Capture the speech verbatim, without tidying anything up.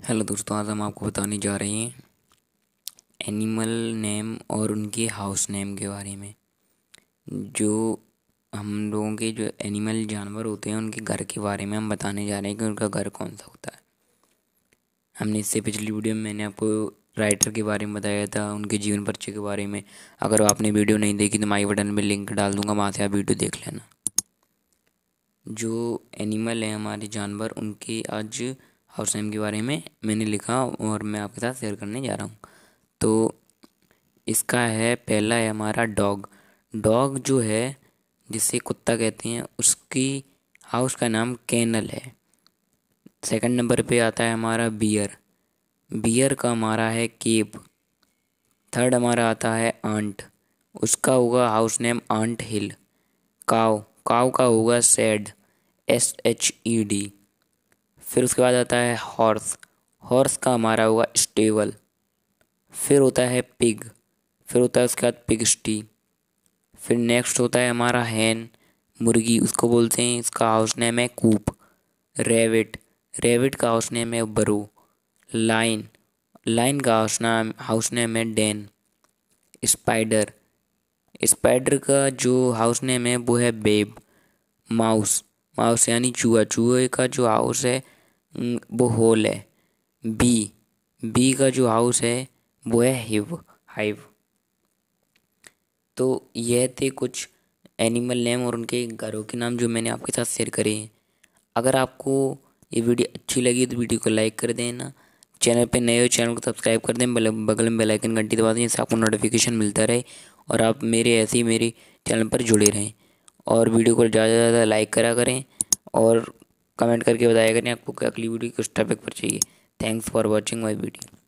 Hello दोस्तों, आज हम आपको बताने जा रहे हैं एनिमल नेम और उनके हाउस नेम के बारे में। जो हम लोगों के जो एनिमल जानवर होते हैं उनके घर के बारे में हम बताने जा रहे हैं कि उनका घर कौन सा होता है। हमने इससे पिछली वीडियो में मैंने आपको राइटर के बारे में बताया था, उनके जीवन परिचय के बारे में। अगर आपने वीडियो नहीं देखी तो मैं आई बटन में लिंक डाल दूँगा, वहाँ से आप वीडियो देख लेना। जो एनिमल है हमारे जानवर, उनके आज हाउस नेम के बारे में मैंने लिखा और मैं आपके साथ शेयर करने जा रहा हूँ। तो इसका है, पहला है हमारा डॉग। डॉग जो है, जिसे कुत्ता कहते हैं, उसकी हाउस का नाम केनल है। सेकंड नंबर पे आता है हमारा बियर। बियर का हमारा है केप। थर्ड हमारा आता है आंट, उसका होगा हाउस नेम आंट हिल। काव, काव का होगा shed, S H E D. फिर उसके बाद आता है हॉर्स। हॉर्स का हमारा होगा स्टेबल। फिर होता है पिग। फिर होता है उसके बाद पिगस्टी। फिर नेक्स्ट होता है हमारा हैन, मुर्गी, उसको बोलते हैं, इसका हाउस नेम है कूप। रेविट, रेविट का हाउस नेम है बरो। लाइन, लाइन का हाउस नाम हाउस नेम है डेन। स्पाइडर, स्पाइडर का जो हाउस नेम है वो है बेब। माउस, माउस यानी चूहा, चूहे का जो हाउस है न, वो होल है। बी, बी का जो हाउस है वो है हिव, हाइव। तो यह थे कुछ एनिमल नेम और उनके घरों के नाम जो मैंने आपके साथ शेयर करे हैं। अगर आपको ये वीडियो अच्छी लगी तो वीडियो को लाइक कर देना। चैनल पे नए हो चैनल को सब्सक्राइब कर दें, बगल में बेल आइकन घंटी दबा दें जिससे आपको नोटिफिकेशन मिलता रहे और आप मेरे ऐसे ही मेरे चैनल पर जुड़े रहें। और वीडियो को ज़्यादा से ज़्यादा लाइक करा करें और कमेंट करके बताया करें आपको अगली वीडियो किस टॉपिक पर चाहिए। Thanks for watching my video.